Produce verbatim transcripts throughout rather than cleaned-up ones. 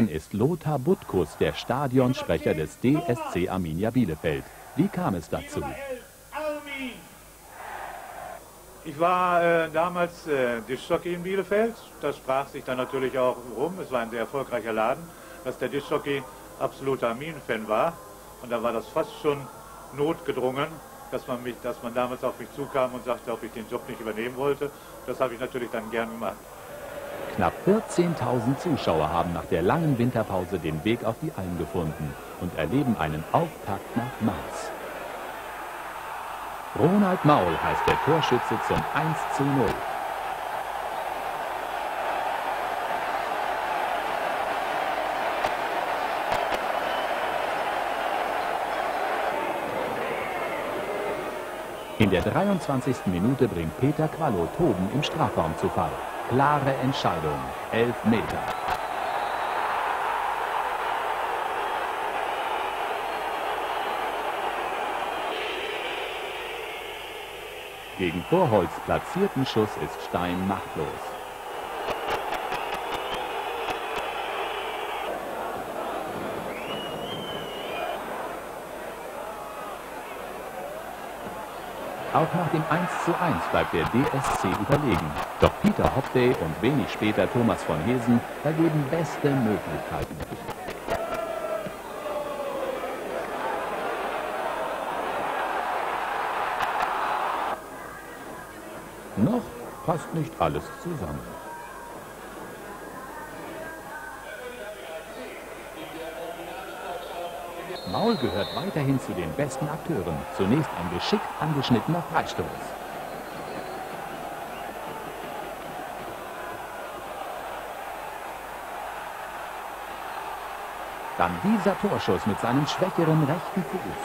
Ist Lothar Butkus, der Stadionsprecher des D S C Arminia Bielefeld. Wie kam es dazu? Ich war äh, damals äh, Diskjockey in Bielefeld. Das sprach sich dann natürlich auch rum. Es war ein sehr erfolgreicher Laden, dass der Diskjockey absoluter Arminien-Fan war. Und da war das fast schon notgedrungen, dass man, mich, dass man damals auf mich zukam und sagte, ob ich den Job nicht übernehmen wollte. Das habe ich natürlich dann gern gemacht. Knapp vierzehntausend Zuschauer haben nach der langen Winterpause den Weg auf die Alm gefunden und erleben einen Auftakt nach Mainz. Ronald Maul heißt der Torschütze zum eins zu null. In der dreiundzwanzigsten Minute bringt Peter Quallo Toben im Strafraum zu Fall. Klare Entscheidung, elf Meter. Gegen Vorholz platzierten Schuss ist Stein machtlos. Auch nach dem eins zu eins bleibt der D S C überlegen. Doch Peter Hobday und wenig später Thomas von Hesen vergeben beste Möglichkeiten. Noch passt nicht alles zusammen. Maul gehört weiterhin zu den besten Akteuren. Zunächst ein geschickt angeschnittener Freistoß. Dann dieser Torschuss mit seinem schwächeren rechten Fuß.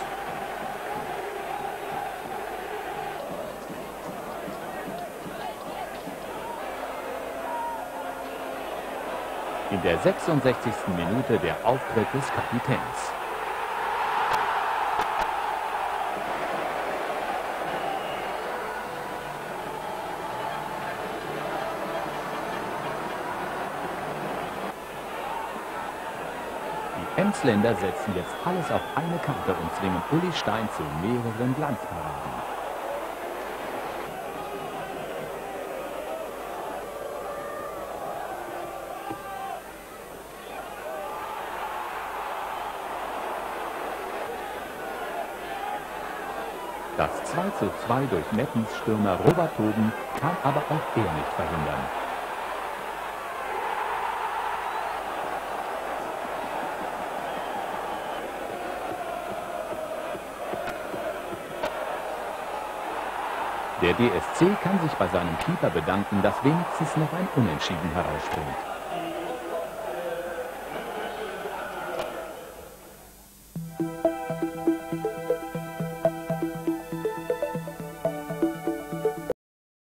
In der sechsundsechzigsten Minute der Auftritt des Kapitäns. Die Emsländer setzen jetzt alles auf eine Karte und zwingen Uli Stein zu mehreren Glanzparaden. Das zwei zu zwei durch Mettens Stürmer Robert Toben kann aber auch er nicht verhindern. Der D S C kann sich bei seinem Keeper bedanken, dass wenigstens noch ein Unentschieden herausspringt.